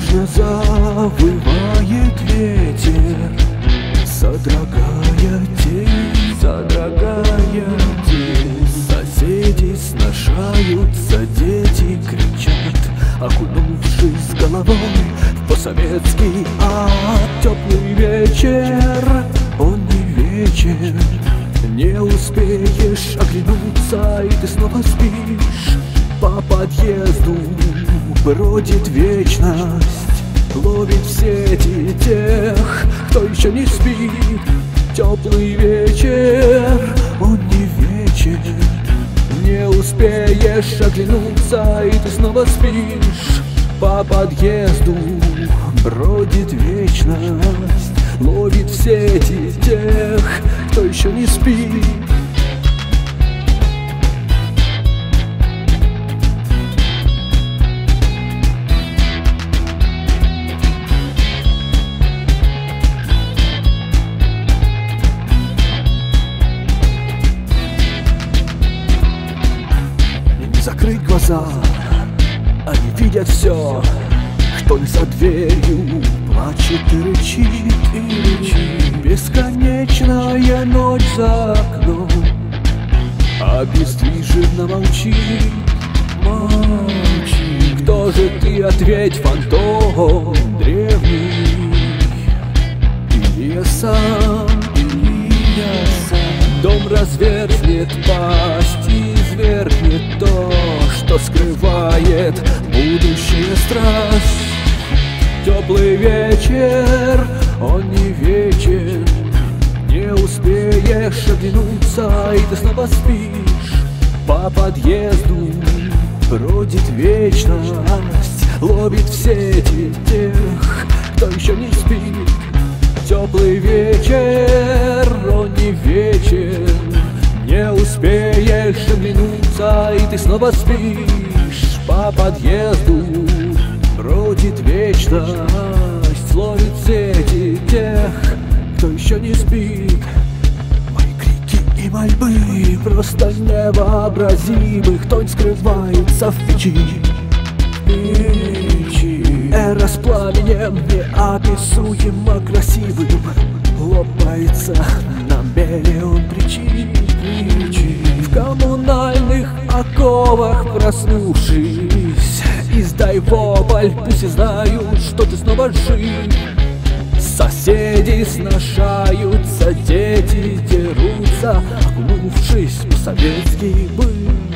Протяжно завывает ветер, содрогая тень, Соседи сношаются, дети кричат, окунувшись головой в постсоветский ад. Теплый вечер, он не вечер, не успеешь оглянуться, и ты снова спишь. По подъезду бродит вечность, ловит в сети тех, кто еще не спит. Теплый вечер, он не вечер, не успеешь оглянуться, и ты снова спишь. По подъезду бродит вечность, ловит в сети тех, кто еще не спит. Закрыть глаза, они видят все, что и за дверью плачет и рычит, Бесконечная ночь за окном обездвиженно молчит. Кто же ты, ответь, фантом древний? Или я сам, Дом разверзнет пасть и извергнет то, что скрывает будущее страсть. Теплый вечер, он не вечер, не успеешь оглянуться, и ты снова спишь. По подъезду бродит вечность, ловит в сети тех, кто еще не спит. Теплый вечер, он не вечер, не успеешь оглянуться, и ты снова спишь. По подъезду бродит вечность, ловит сети тех, кто еще не спит. Мои крики и мольбы просто невообразимы, кто-нибудь скрывается в печи. Эра с пламенем неописуемо красивым лопается на миллион причин. В коммунальных оковах проснувшись, издай вопль, пусть и знают, что ты снова жив. Соседи сношаются, дети дерутся, окунувшись в советский быт.